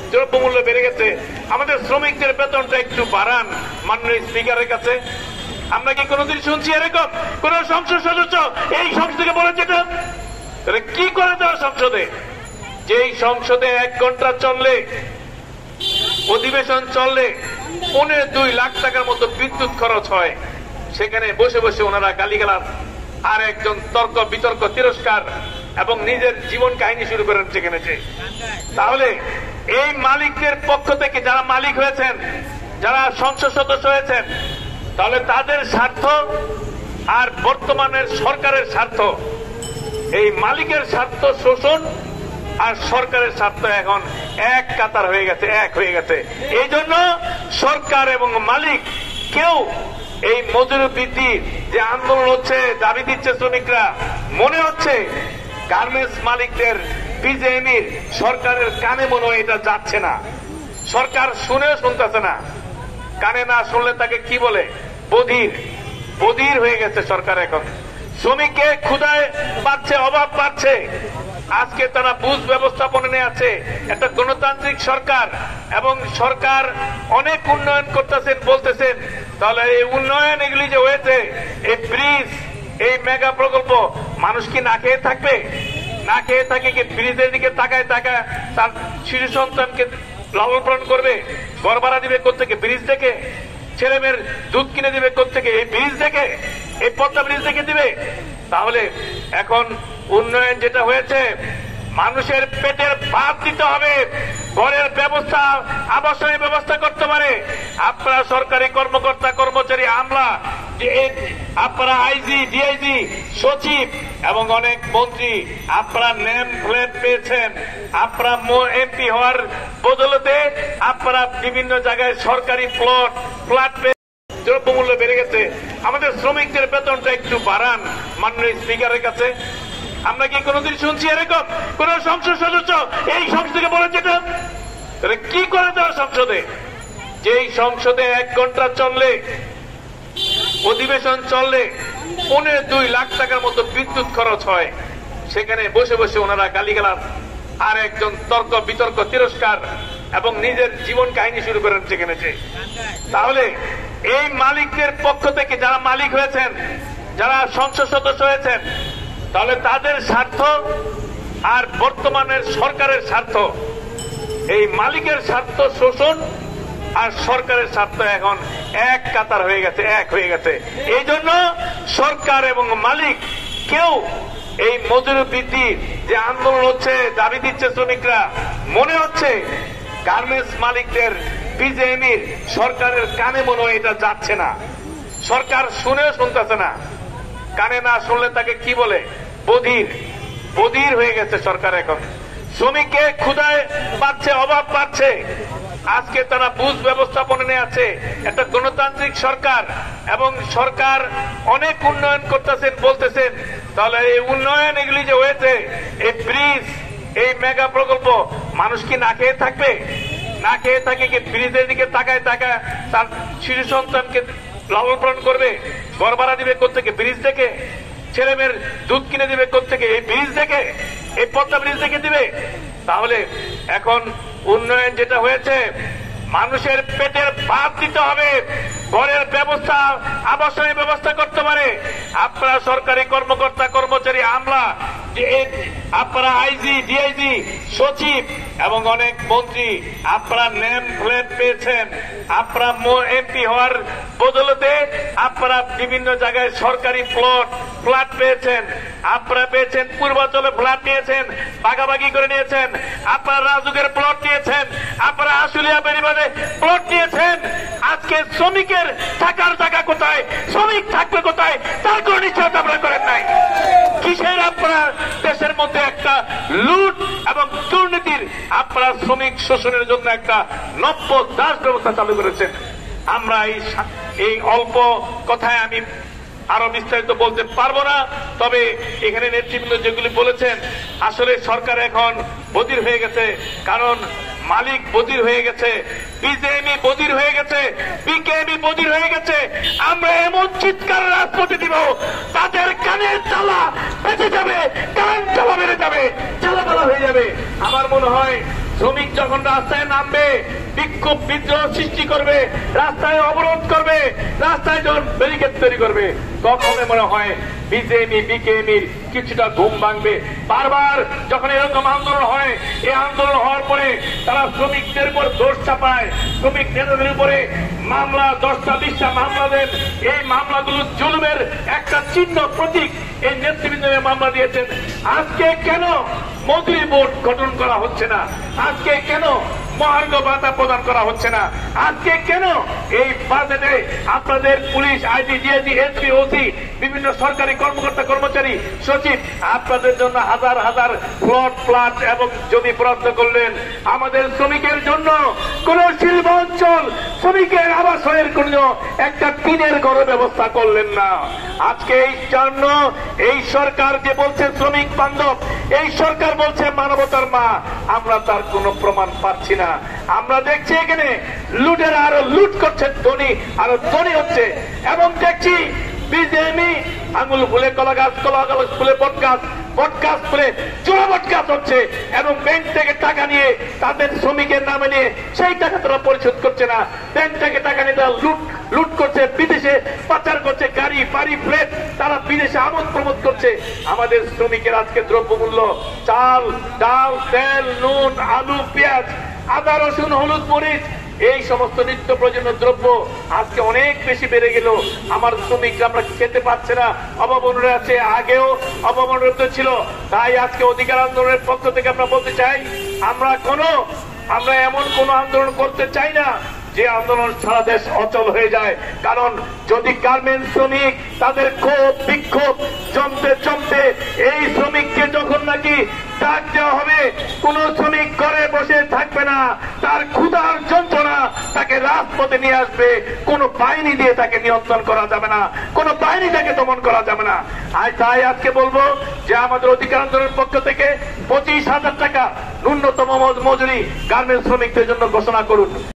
দ্রব্যমূল্য বেড়ে গেছে, আমাদের শ্রমিকদের বেতনটা একটু বাড়ান মাননীয় স্পিকারের কাছে। আমরা কি কোনোদিন শুনছি এরকম কোন সংসদ সদস্য এই সংসদকে বলেছে এটা? তাহলে কি করে দেওয়া সংসদে? যেই সংসদে 1 ঘন্টা চললে, অধিবেশন চললে 2.5 লাখ টাকার মতো বিদ্যুৎ খরচ হয়, সেখানে বসে বসে ওনারা গালিগালাজ আর একজন তর্ক বিতর্ক তিরস্কার এবং নিজের জীবন কাহিনী শুরু করেন সেখানে। তাহলে এই মালিকদের পক্ষ থেকে যারা মালিক হয়েছেন, যারা সংসদ সদস্য হয়েছেন, তাহলে তাদের স্বার্থ আর বর্তমানের সরকারের স্বার্থ, এই মালিকের স্বার্থ শোষণ আর সরকারের স্বার্থ এখন এক কাতার হয়ে গেছে, এক হয়ে গেছে। এই জন্য সরকার এবং মালিক কেউ এই মজুরি বৃদ্ধি যে আন্দোলন হচ্ছে, দাবি দিচ্ছে শ্রমিকরা, মনে হচ্ছে গার্মেন্টস মালিকদের বিজেএমইর সরকারের কানে মনে হয় এটা যাচ্ছে না। সরকার শুনেও শুনতেছে না। কানে না শুনলে তাকে কি বলে? বধির। বধির হয়ে গেছে সরকার এখন। শ্রমিককে ক্ষুধায় পাচ্ছে, অভাব পাচ্ছে। আজকে তারা বুঝ ব্যবস্থাপনা নিয়ে আছে। একটা গণতান্ত্রিক সরকার এবং সরকার অনেক উন্নয়ন করতেছেন বলতেছেন। তাহলে এই উন্নয়ন এগুলি যে হয়েছে, এই ব্রিজ, এই মেগা প্রকল্প, মানুষ কি না খেয়ে থাকবে? না খেয়ে থাকে কি ব্রিজের দিকে তাকায় তাকায় তার শিশু সন্তানকে লালন পালন করবে? ঘর ভাড়া দিবে কোত্থেকে? ব্রিজ দেখে। ছেলে মেয়ের দুধ কিনে দিবে কোত্থেকে? এই ব্রিজ দেখে, এই পদ্মা ব্রিজ দেখে দিবে। তাহলে এখন উন্নয়ন যেটা হয়েছে, মানুষের পেটের ভাত দিতে হবে, ঘরের ব্যবস্থা, আবাসনের ব্যবস্থা করতে পারে। আপনারা সরকারি কর্মকর্তা কর্মচারী, আমলা, আপনারা আইজি, ডিআইজি, সচিব এবং অনেক মন্ত্রী, আপনারা নেম প্লেট পেয়েছেন। আপনারা এমপি হওয়ার বদলতে আপনারা বিভিন্ন জায়গায় সরকারি ফ্ল্যাট পেয়ে দ্রব্যমূল্য বেড়ে গেছে, আমাদের শ্রমিকদের বেতনটা একটু বাড়ান মাননীয় স্পিকারের কাছে। আমরা কি কোনোদিন শুনছি এরকম কোন সংসদ সদস্য এই সংসদকে বলেছে এটা? তাহলে কি করে দেওয়া সংসদে? যেই সংসদে 1 ঘন্টা চললে, অধিবেশন চললে 2.5 লাখ টাকার মতো বিদ্যুৎ খরচ হয়, সেখানে বসে বসে ওনারা গালিগালাজ আর একজন তর্ক বিতর্ক তিরস্কার এবং নিজের জীবন কাহিনী শুরু করেন সেখানে। তাহলে এই মালিকদের পক্ষ থেকে যারা মালিক হয়েছেন, যারা সংসদ সদস্য হয়েছেন, তাহলে তাদের স্বার্থ আর বর্তমানের সরকারের স্বার্থ, এই মালিকের স্বার্থ শোষণ আর সরকারের স্বার্থ এখন এক কাতার হয়ে গেছে, এক হয়ে গেছে। এই জন্য সরকার এবং মালিক কেউ এই মজুরি বৃদ্ধি যে আন্দোলন হচ্ছে, দাবি দিচ্ছে শ্রমিকরা, মনে হচ্ছে গার্মেন্টস মালিকদের বিজেএমইর সরকারের কানে মনে হয় এটা যাচ্ছে না। সরকার শুনেও শুনতেছে না। কানে না শুনলে তাকে কি বলে? বধির। বধির হয়ে গেছে সরকার এখন। শ্রমিককে ক্ষুধায় পাচ্ছে, অভাব পাচ্ছে। আজকে তারা বুঝ ব্যবস্থাপনা নিয়ে আছে। একটা গণতান্ত্রিক সরকার এবং সরকার অনেক উন্নয়ন করতেছেন বলতেছেন। তাহলে এই উন্নয়ন এগুলি যে হয়েছে, এই ব্রিজ, এই মেগা প্রকল্প, মানুষ কি না খেয়ে থাকবে? না খেয়ে থাকে কি ব্রিজের দিকে তাকায় তাকায় তার শিশু সন্তানকে লালন পালন করবে? ঘর ভাড়া দিবে কোত্থেকে? ব্রিজ দেখে। ছেলে মেয়ের দুধ কিনে দিবে কোত্থেকে? এই ব্রিজ দেখে, এই পদ্মা ব্রিজ দেখে দিবে। তাহলে এখন উন্নয়ন যেটা হয়েছে, মানুষের পেটের ভাত দিতে হবে, ঘরের ব্যবস্থা, আবাসনের ব্যবস্থা করতে পারে। আপনারা সরকারি কর্মকর্তা কর্মচারী, আমলা, আপনারা আইজি, ডিআইজি, সচিব এবং অনেক মন্ত্রী, আপনারা নেম প্লেট পেয়েছেন। আপনারা এমপি হওয়ার বদলতে আপনারা বিভিন্ন জায়গায় সরকারি ফ্ল্যাট পেয়েছেন। আপনারা পেয়েছেন পূর্বাঞ্চলে ফ্ল্যাট নিয়েছেন, ভাগাভাগি করে নিয়েছেন। আপনারা রাজুকের প্লট নিয়েছেন, আপনারা আশুলিয়া বেরিবাদে প্লট নিয়েছেন। আজকে শ্রমিকের থাকার জায়গা কোথায়? শ্রমিক থাকবে কোথায়? তার কোন নিশ্চয়তা আপনারা করেন নাই। কিসের আপনারা দেশের মধ্যে একটা লুট এবং দুর্নীতির আপনারা শ্রমিক শোষণের জন্য একটা নব্য দাস ব্যবস্থা চালু করেছেন। আমরা এই অল্প কথায় আমি আরো বিস্তারিত বলতে পারবো না। তবে এখানে নেতৃবৃন্দ যেগুলি বলেছেন, আসলে সরকার এখন বধির হয়ে গেছে। কারণ মালিক বধির হয়ে গেছে, বিজেএমই বধির হয়ে গেছে, বিকেএমই বধির হয়ে গেছে। আমরা এমন চিৎকার রাজপথে দিব, তাদের কানের চালা বেঁচে যাবে, কান চালা বেড়ে যাবে, চালাপালা হয়ে যাবে। আমার মনে হয় শ্রমিক যখন রাস্তায় নামবে, বিক্ষোভ বিদ্রোহ সৃষ্টি করবে, রাস্তায় অবরোধ করবে, রাস্তায় যখন ব্যারিকেড তৈরি করবে, তখন মনে হয় বিজেপি বিকেএমির কিছুটা ঘুম ভাঙবে। বারবার যখন এরকম আন্দোলন হয়, এই আন্দোলন হওয়ার পরে তারা শ্রমিকদের উপর দোষ চাপায়, শ্রমিক নেতাদের উপরে মামলা 10টা 20টা মামলা দেন। এই মামলাগুলো জুলুমের একটা চিহ্ন, প্রতীক। এই নেতৃবৃন্দের মামলা দিয়েছেন। আজকে কেন মজুরি বোর্ড গঠন করা হচ্ছে না? আজকে কেন মহার্ঘ ভাতা প্রদান করা হচ্ছে না? আজকে কেন এই বাজেটে আপনাদের police, IG, DIG, SP, OC, বিভিন্ন সরকারি কর্মকর্তা কর্মচারী, সচিব, আপনাদের জন্য হাজার হাজার প্লট ফ্ল্যাট এবং জমি বরাদ্দ করলেন? আমাদের শ্রমিকের জন্য কোন শিল্প অঞ্চল, শ্রমিকের আবাসনের কোন একটা টিনের ঘরের ব্যবস্থা করলেন না। আজকে এই জন্য এই সরকার যে বলছে শ্রমিক বান্ধব, এই সরকার বলছে মানবতার মা, আমরা তার কোনো প্রমাণ পাচ্ছি না। আমরা দেখছি এখানে লুটের আরো লুট করছে, ধনী আরো ধনী হচ্ছে। এবং দেখছি বিজেপি আঙুল ফুলে কলা গাছ, কলা গাছ ফুলে বট গাছ, বট গাছ ফুলে চোরা বট গাছ হচ্ছে। এবং ব্যাংক থেকে টাকা নিয়ে তাদের শ্রমিকের নামে নিয়ে সেই টাকা তারা পরিশোধ করছে না। ব্যাংক থেকে টাকা নিয়ে তারা লুট করছে, বিদেশে পাচার করছে, গাড়ি বাড়ি ফ্ল্যাট তারা বিদেশে আমোদ প্রমোদ করছে। আমাদের শ্রমিকের আজকে দ্রব্যমূল্য, চাল, ডাল, তেল, নুন, আলু, পেঁয়াজ, আদা, রসুন, হলুদ, মরিচ, এই সমস্ত নিত্য প্রয়োজনীয় দ্রব্য আজকে অনেক বেশি বেড়ে গেল। আমার শ্রমিকরা আমরা খেতে পাচ্ছে না, অভাবনরে আছে, আগেও অভাবনরত ছিল। তাই আজকে অধিকার আন্দোলনের পক্ষ থেকে আমরা বলতে চাই, আমরা এমন কোন আন্দোলন করতে চাই না যে আন্দোলন সারা দেশ অচল হয়ে যায়। কারণ যদি গার্মেন্টস শ্রমিক তাদের ক্ষোভ বিক্ষোভ জমতে জমতে এই শ্রমিককে যখন নাকি ডাক দেওয়া হবে, কোন শ্রমিক ঘরে বসে থাকবে না, তার ক্ষুধার যন্ত্রণা তাকে রাজপথে নিয়ে আসবে। কোন বাহিনী দিয়ে তাকে নিয়ন্ত্রণ করা যাবে না, কোন বাহিনী তাকে দমন করা যাবে না। তাই আজকে বলবো যে আমাদের অধিকার আন্দোলনের পক্ষ থেকে 25,000 টাকা ন্যূনতম মজুরি গার্মেন্টস শ্রমিকদের জন্য ঘোষণা করুন।